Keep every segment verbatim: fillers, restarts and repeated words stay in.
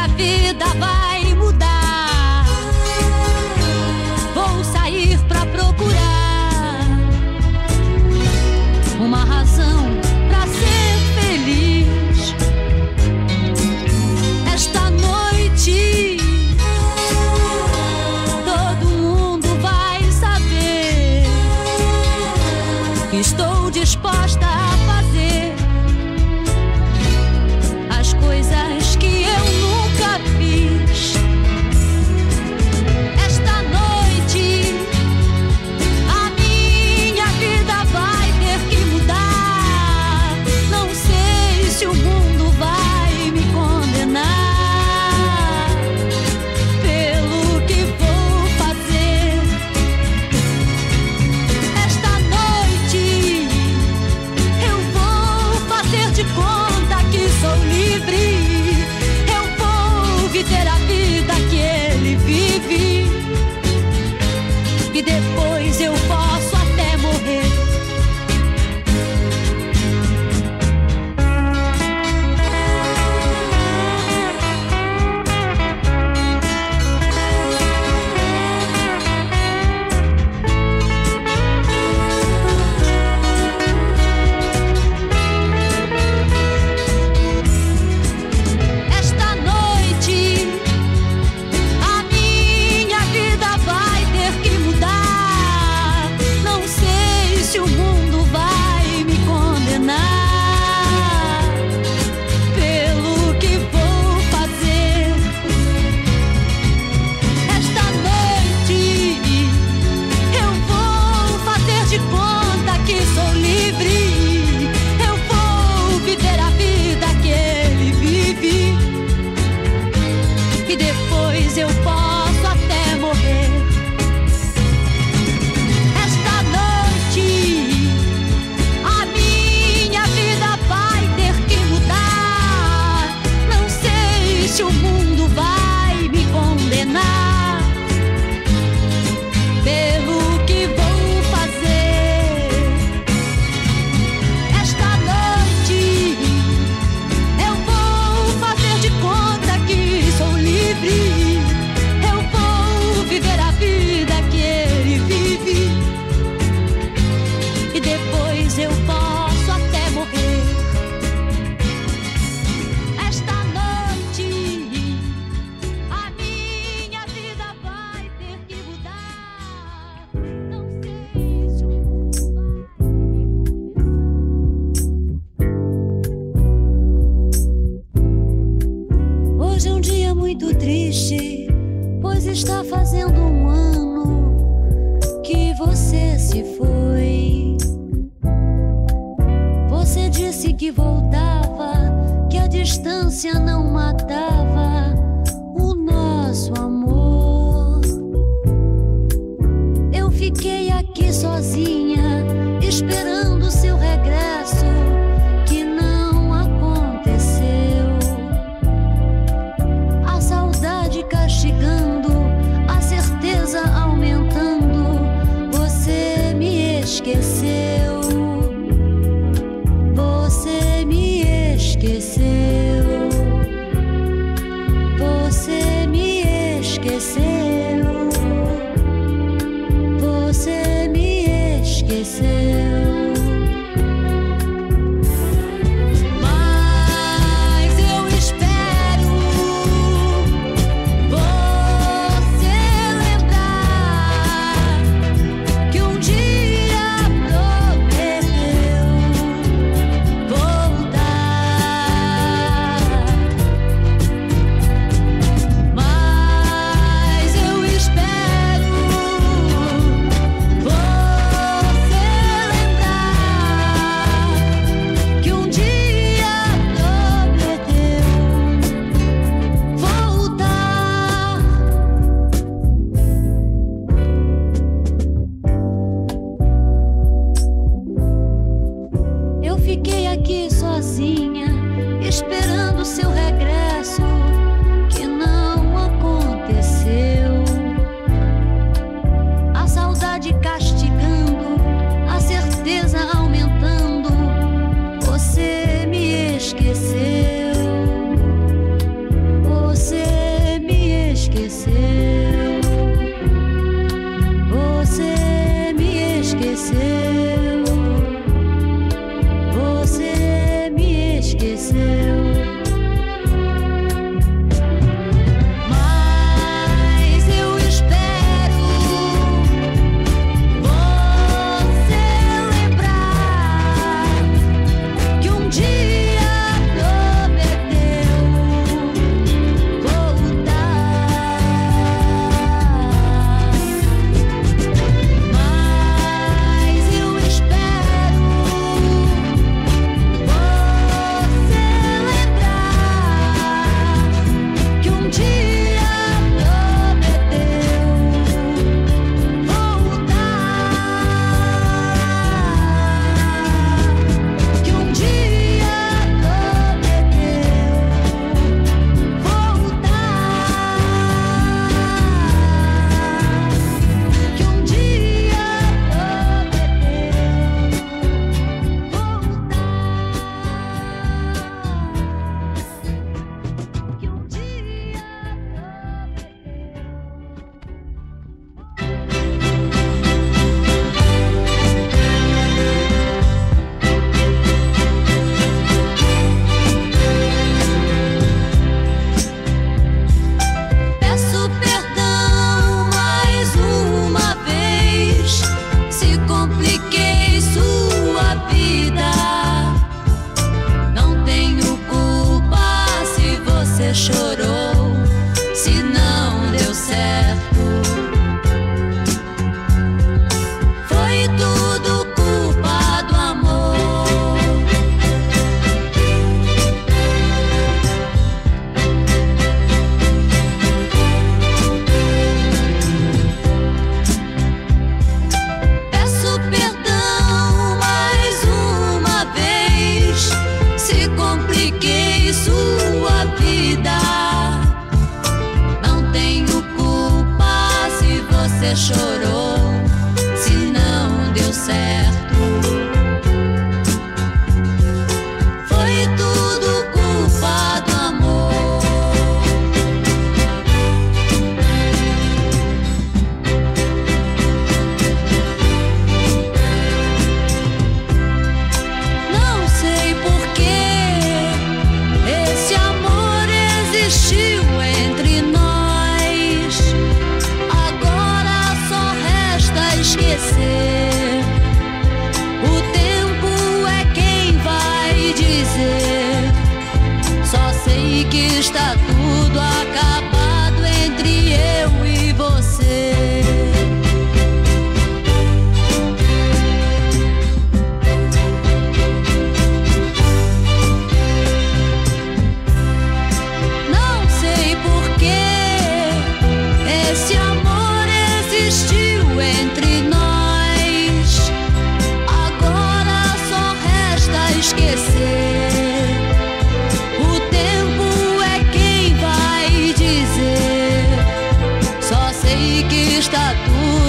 minha vida vai mudar. Vou sair pra procurar uma razão pra ser feliz. Esta noite todo mundo vai saber que estou disposta a fazer as coisas que eu nunca fiz. Esta noite a minha vida vai ter que mudar. Não sei se o mundo vai me condenar pelo que vou fazer. Esta noite eu vou fazer de conta que sou livre. Eu vou viver a vida que ele vive, e depois eu posso até morrer. Esta noite a minha vida vai ter que mudar. Não sei se o mundo vai me condenar pelo que vou fazer. Esta noite eu vou fazer de conta que sou livre. Eu vou viver a vida que ele vive, e depois eu posso até morrer. Esta noite a minha vida vai ter que mudar. Não sei se o mundo vai me condenar pelo que vou fazer. Esta noite eu vou fazer de conta que sou livre. Eu vou viver a vida que ele vive, e depois eu posso até morrer. Esta noite a minha vida vai ter que mudar. Não sei se o mundo vai me condenar. Hoje é um dia muito triste, pois está fazendo um ano que você se foi. Você disse que voltava, que a distância não matava o nosso amor. Eu fiquei aqui sozinha, esperando seu regresso, que não aconteceu. A saudade castigando, a certeza aumentando. Você me esqueceu. Você me esqueceu. Você me esqueceu. Você me esqueceu. Mas eu espero você lembrar que um dia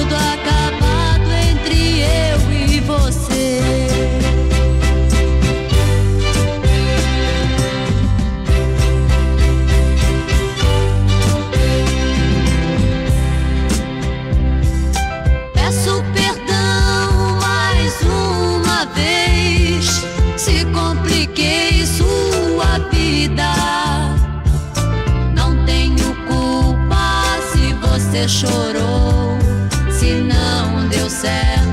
tudo acabado entre eu e você. Peço perdão mais uma vez se compliquei sua vida. Não tenho culpa se você chorou, se não deu certo.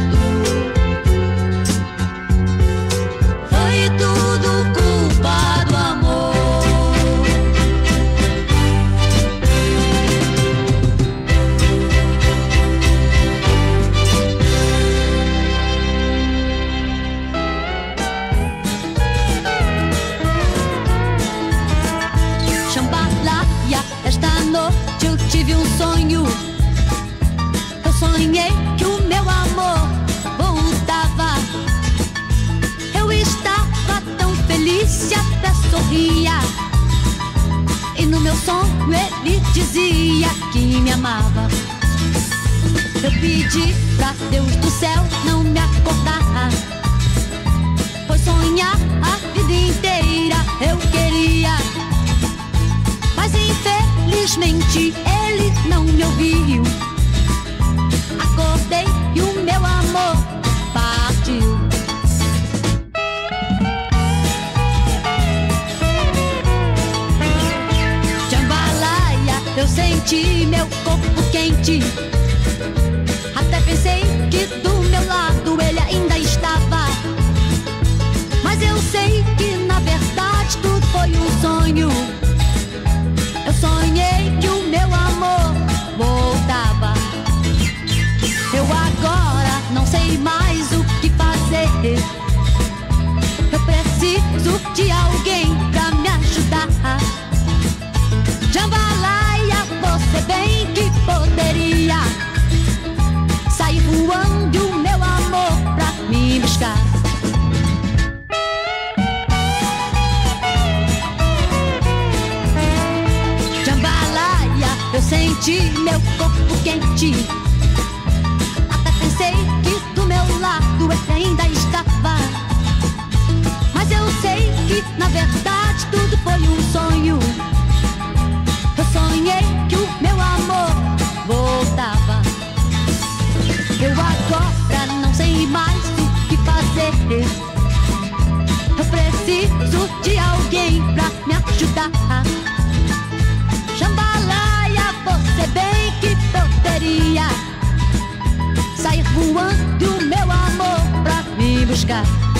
Foi tudo culpa do amor. Jambalaya, esta noite eu tive um sonho. Eu sonhei que o meu amor voltava. Eu estava tão feliz e até sorria. E no meu sonho ele dizia que me amava. Eu pedi pra Deus do céu não me acordar, pois sonhar a vida inteira eu queria. Mas infelizmente ele não me ouviu. Acordei e o meu amor partiu. Jambalaya, eu senti meu corpo quente. Até pensei que do meu lado ele ainda estava. Mas eu sei que na verdade tudo foi um sonho. Eu sonhei que o meu amor voltava. Eu agora não sei mais o que fazer. Eu preciso de alguém pra me ajudar. Jambalaya, você bem que poderia sair voando e o meu amor pra me buscar. Eu senti meu corpo quente. Até pensei que do meu lado ele ainda estava. Mas eu sei que na verdade tudo foi um sonho. Eu sonhei que o meu amor voltava. Eu agora não sei mais o que fazer. Eu preciso de alguém pra me ajudar. Jambalaya, você bem que poderia sair voando e o meu amor pra me buscar.